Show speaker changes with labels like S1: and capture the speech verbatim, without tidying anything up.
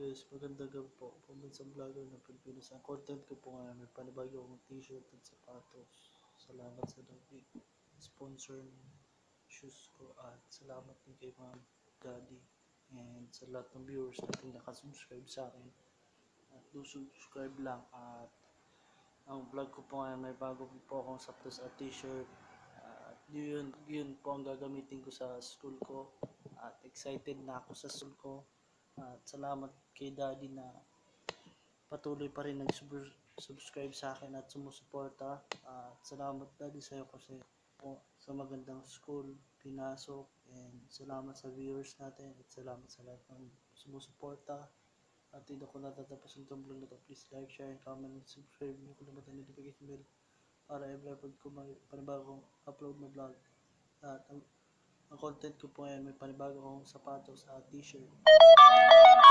S1: guys, magandang gabi po. Pambansang vlogger ng Pilipinas. Ang content ko po ngayon, may panibago akong t-shirt at sapatos. Salamat sa nag-sponsor ng shoes ko at salamat din kay Ma'am Daddy and sa lahat ng viewers natin nakasubscribe sa akin. At do subscribe lang at ang vlog ko po ngayon, may bago po akong sapatos at t-shirt. At yun, yun po ang gagamitin ko sa school ko. At excited na ako sa school ko. At salamat kay Daddy na patuloy pa rin nag-subscribe sa akin at sumusuporta. At salamat Daddy sa'yo kasi po sa magandang school pinasok. And salamat sa viewers natin at salamat sa lahat ng sumusuporta. At dito ko natatapos itong vlog na to. Please like, share, and comment, and subscribe. Hindi ko naman ang notification bell para every upload ko may panibagong upload na vlog. At ang, ang content ko po ngayon may panibagong sapatos at t-shirt.